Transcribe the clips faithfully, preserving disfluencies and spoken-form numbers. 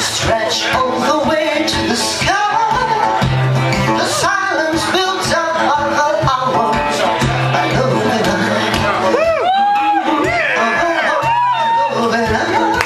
stretch all the way to the sky. The silence builds up on the hours. I love it. I love it.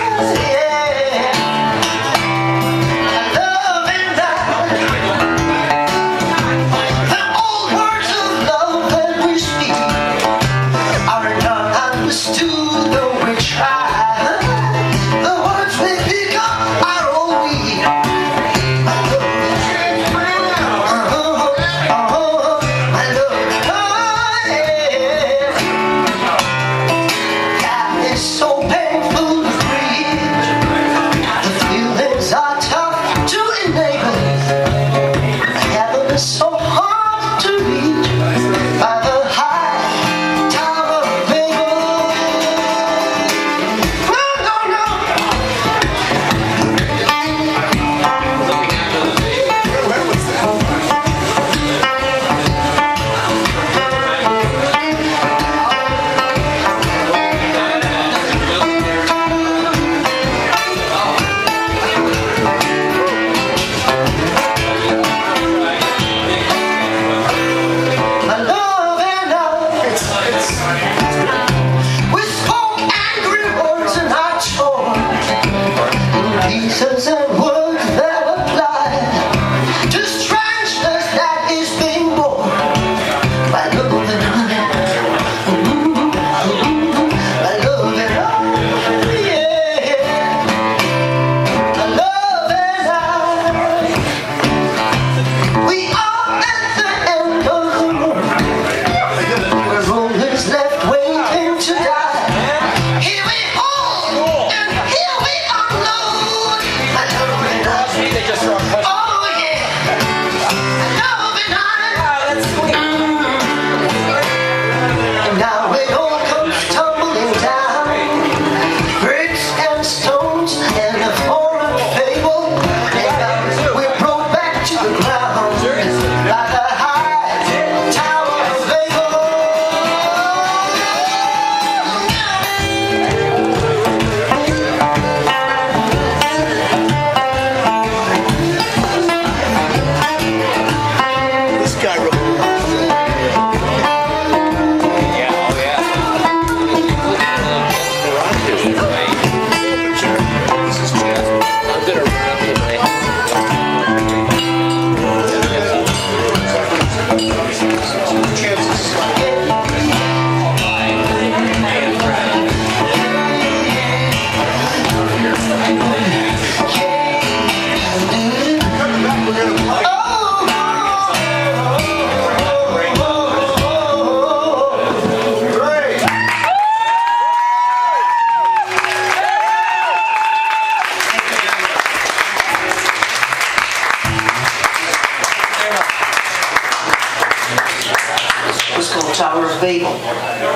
Tower of Babel. Um,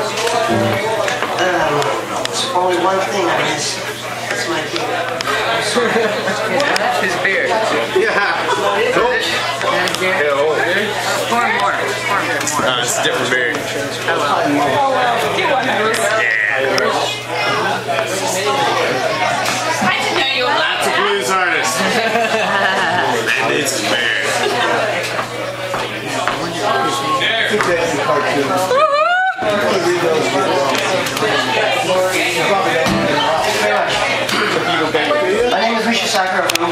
there's only one thing I miss. It's my beard. His beard. Yeah. Cool. Yeah, oh. Pour more. Pour more. Uh, it's a different beard. Oh, well. Yeah. I didn't know you were allowed Lots of blues artists. They need some beard. My name is Misha Sakharoff.